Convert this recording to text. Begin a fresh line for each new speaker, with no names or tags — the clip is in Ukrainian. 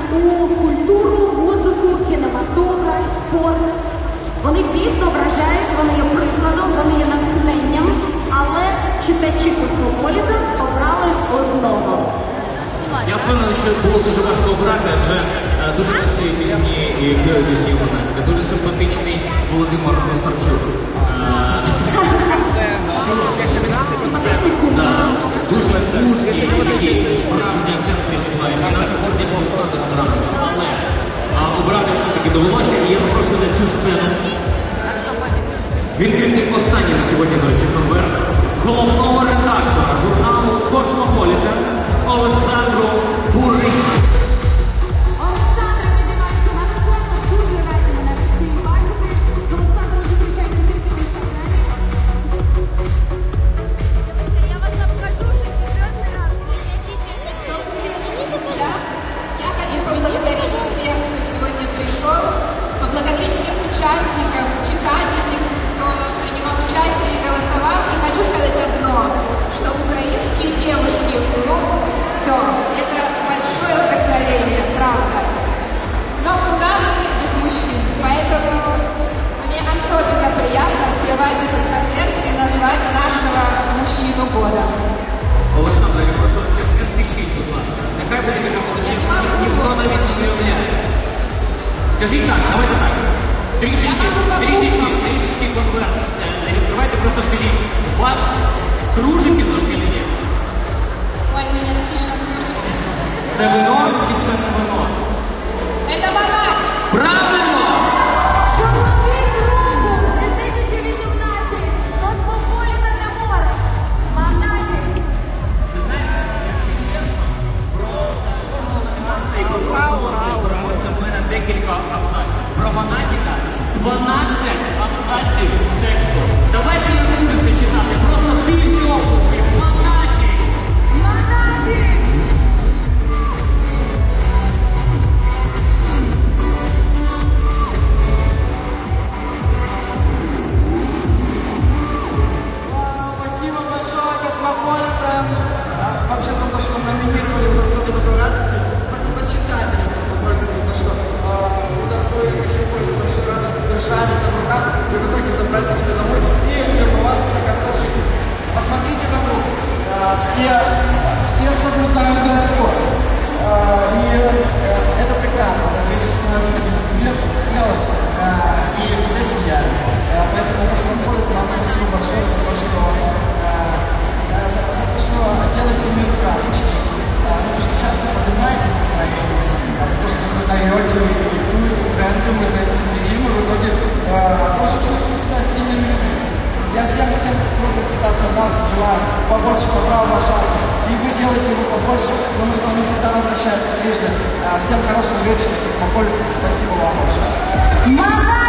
у культуру, музику, кінематограф, спорт. Вони дійсно вражають, вони є прикладом, вони є натхненням, але читачі Космополітен обрали одного.
Я впевнений, що було дуже важко обрати, адже дуже красиві пісні і пісні Монатіка. Дуже симпатичний Володимир Остапчук.
Симпатичний кумир.
Дуже мужній, такий справжній актер світу. І наша гордість Олександр Дранов. Але обрати все-таки довелося, і я запрошую на цю сцену. Він відкритий останній на сьогодні ночі конверт головного редактора журналу «Космополітен» Олександру Бурицю.
Олександра піднімається на сцену. Дуже раді мене всі бачити. З Олександром зустрічається тільки в інстаграмі.
Я вас обхожу уже четвертый раз.
Добрый вечер, друзья. Я хочу поблагодарить всех, кто сегодня пришел, поблагодарить всех участников, читательниц, кто принимал участие и голосовал. И хочу сказать одно, что украинские девушки могут все. Это большое вдохновение, правда. Но куда мы без мужчин? Поэтому мне особенно приятно открывать этот конверт и назвать нашего мужчину года.
Олександра, я прошу, не спішіть, будь ласка. Нехай буде така молодчинка, ніхто навіть не уявляє. Скажіть так, давайте так. Трішечки конверт. Не відкривайте, просто скажіть, у вас кружить немножко чи ні?
Ой, меня сильно кружит.
Це вино чи це не вино?
Это Монатик!
Правильно!
Чоловік року 2018. Космополітен Awards. Монатік.
Ви знаєте, якщо чесно, про кожного номінанта і конкурсу в мене декілька абзаців. Про Монатіка 12 абзаців тексту. Давайте я буду це читати. Просто більше опусків. Монатік!
Монатік.
Спасибо большое, Космополитен. Вообще за то, что номинировали, удостоили такой радости. Спасибо читателям Космополитен за то, что удостоили еще большей радости держать это в руках и в итоге забрать к себе домой и любоваться до конца жизни. Посмотрите вокруг. Все соблюдают дресс-код. И это прекрасно. Этот вечер становится таким светлым, белым, и все сияют. Поэтому Космополитен, вам спасибо большое за то, что делаете мир красочнее, за то, что часто поднимаете настроение, за то, что задаете и диктуете тренды, мы за этим следим, и в итоге тоже чувствуем себя стильными людьми. Я всем, кто сюда собрался, желаю побольше добра в ваш адрес. И вы делаете его побольше, потому что он всегда возвращается к прежнему. Всем хорошего вечера, Космополитен, спасибо вам большое.